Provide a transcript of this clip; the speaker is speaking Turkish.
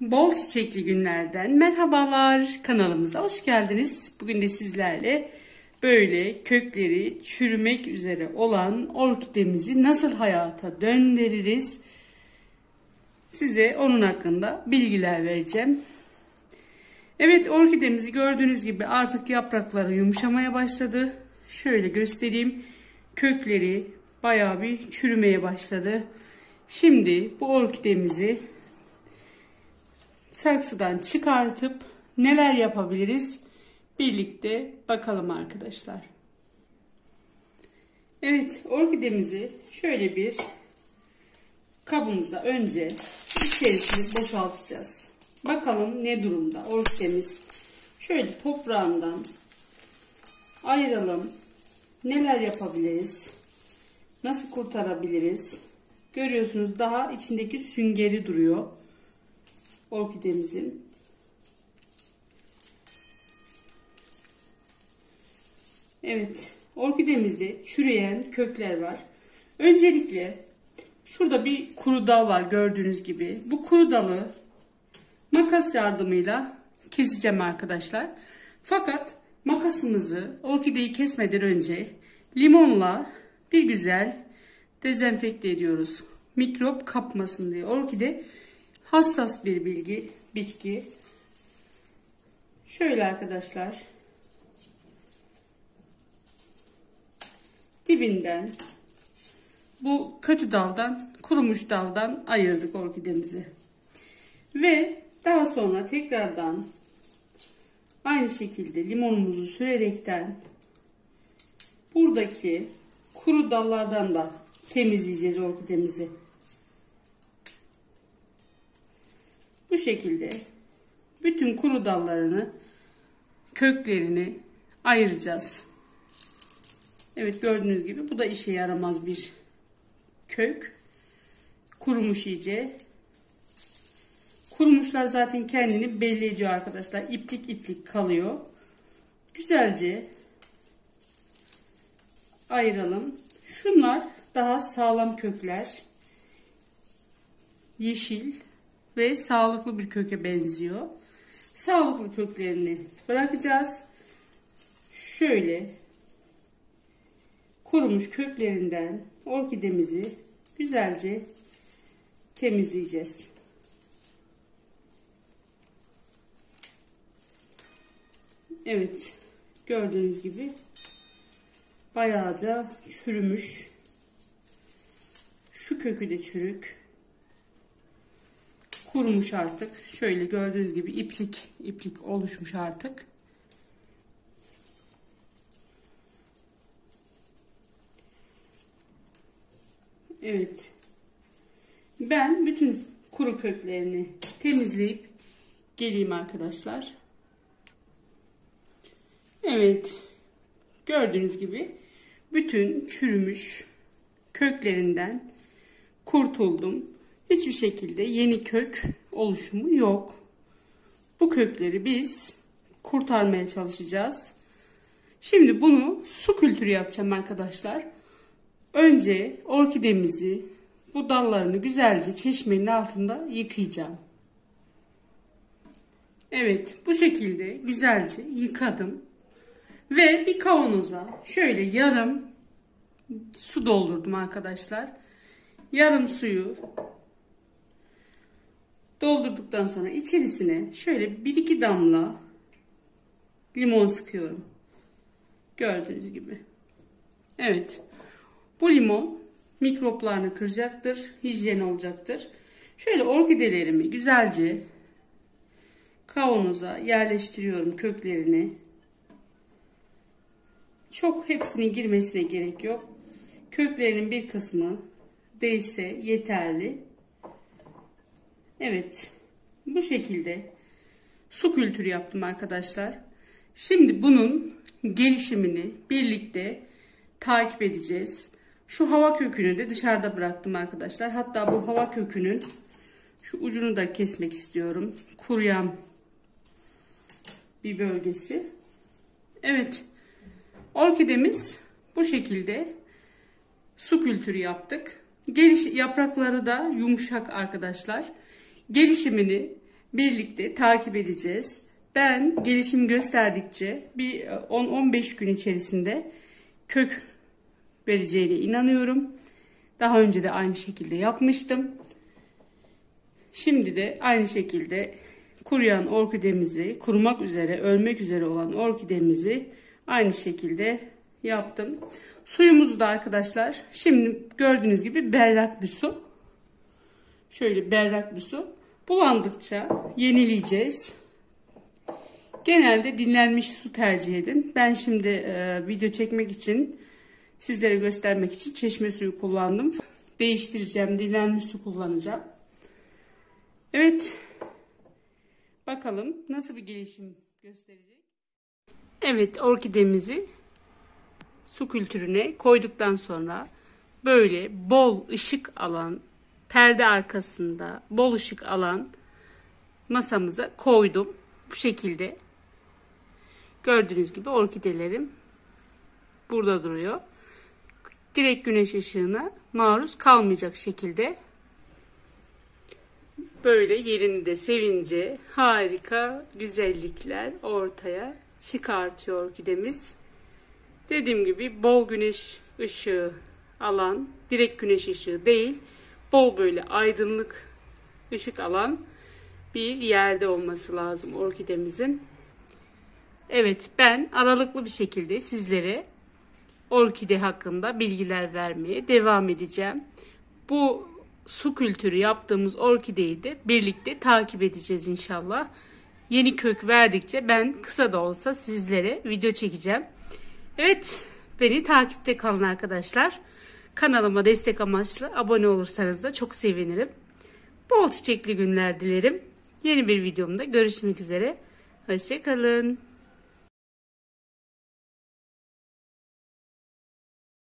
Bol çiçekli günlerden merhabalar, kanalımıza hoş geldiniz. Bugün de sizlerle böyle kökleri çürümek üzere olan orkidemizi nasıl hayata döndürürüz, size onun hakkında bilgiler vereceğim. Evet, orkidemizi gördüğünüz gibi artık yaprakları yumuşamaya başladı. Şöyle göstereyim, kökleri bayağı bir çürümeye başladı. Şimdi bu orkidemizi saksıdan çıkartıp neler yapabiliriz birlikte bakalım arkadaşlar. Evet, orkidemizi şöyle bir kabımıza önce içerisini boşaltacağız. Bakalım ne durumda orkidemiz. Şöyle toprağından ayıralım. Neler yapabiliriz? Nasıl kurtarabiliriz? Görüyorsunuz, daha içindeki süngeri duruyor orkidemizin. Evet, orkidemizde çürüyen kökler var. Öncelikle şurada bir kuru dal var gördüğünüz gibi. Bu kuru dalı makas yardımıyla keseceğim arkadaşlar. Fakat makasımızı orkideyi kesmeden önce limonla bir güzel dezenfekte ediyoruz. Mikrop kapmasın diye. Orkide hassas bir bitki. Şöyle arkadaşlar, dibinden bu kötü daldan, kurumuş daldan ayırdık orkidemizi. Ve daha sonra tekrardan aynı şekilde limonumuzu sürerekten buradaki kuru dallardan da temizleyeceğiz orkidemizi. Bu şekilde bütün kuru dallarını, köklerini ayıracağız. Evet, gördüğünüz gibi bu da işe yaramaz bir kök. Kurumuş iyice. Kurumuşlar zaten kendini belli ediyor arkadaşlar. İplik iplik kalıyor. Güzelce ayıralım. Şunlar daha sağlam kökler. Yeşil ve sağlıklı bir köke benziyor. Sağlıklı köklerini bırakacağız. Şöyle kurumuş köklerinden orkidemizi güzelce temizleyeceğiz. Evet, gördüğünüz gibi bayağıca çürümüş. Şu kökü de çürük. Kurumuş artık. Şöyle gördüğünüz gibi iplik iplik oluşmuş artık. Evet. Ben bütün kuru köklerini temizleyip geleyim arkadaşlar. Evet. Gördüğünüz gibi bütün çürümüş köklerinden kurtuldum. Hiçbir şekilde yeni kök oluşumu yok. Bu kökleri biz kurtarmaya çalışacağız. Şimdi bunu su kültürü yapacağım arkadaşlar. Önce orkidemizi, bu dallarını güzelce çeşmenin altında yıkayacağım. Evet, bu şekilde güzelce yıkadım. Ve bir kavanoza şöyle yarım su doldurdum arkadaşlar. Yarım suyu doldurduktan sonra içerisine şöyle 1-2 damla limon sıkıyorum. Gördüğünüz gibi. Evet. Bu limon mikroplarını kıracaktır. Hijyen olacaktır. Şöyle orkidelerimi güzelce kavanoza yerleştiriyorum, köklerini. Çok hepsinin girmesine gerek yok. Köklerinin bir kısmı değse yeterli. Evet. Bu şekilde su kültürü yaptım arkadaşlar. Şimdi bunun gelişimini birlikte takip edeceğiz. Şu hava kökünü de dışarıda bıraktım arkadaşlar. Hatta bu hava kökünün şu ucunu da kesmek istiyorum. Kuruyan bir bölgesi. Evet. Orkidemiz bu şekilde su kültürü yaptık. Yaprakları da yumuşak arkadaşlar. Gelişimini birlikte takip edeceğiz. Ben gelişim gösterdikçe bir 10-15 gün içerisinde kök vereceğine inanıyorum. Daha önce de aynı şekilde yapmıştım. Şimdi de aynı şekilde kuruyan orkidemizi, kurumak üzere, ölmek üzere olan orkidemizi aynı şekilde yaptım. Suyumuzu da arkadaşlar, şimdi gördüğünüz gibi berrak bir su. Şöyle berrak bir su. Bulandıkça yenileyeceğiz. Genelde dinlenmiş su tercih edin. Ben şimdi video çekmek için, sizlere göstermek için çeşme suyu kullandım. Değiştireceğim, dinlenmiş su kullanacağım. Evet. Bakalım nasıl bir gelişim gösterecek. Evet, orkidemizi su kültürüne koyduktan sonra böyle bol ışık alan, perde arkasında bol ışık alan masamıza koydum. Bu şekilde. Gördüğünüz gibi orkidelerim burada duruyor. Direkt güneş ışığına maruz kalmayacak şekilde. Böyle yerini de sevince harika güzellikler ortaya çıkartıyor orkidemiz. Dediğim gibi bol güneş ışığı alan, direkt güneş ışığı değil, bol böyle aydınlık ışık alan bir yerde olması lazım orkidemizin. Evet, ben aralıklı bir şekilde sizlere orkide hakkında bilgiler vermeye devam edeceğim. Bu su kültürü yaptığımız orkideyi de birlikte takip edeceğiz inşallah. Yeni kök verdikçe ben kısa da olsa sizlere video çekeceğim. Evet, beni takipte kalın arkadaşlar. Kanalıma destek amaçlı abone olursanız da çok sevinirim. Bol çiçekli günler dilerim. Yeni bir videomda görüşmek üzere. Hoşça kalın.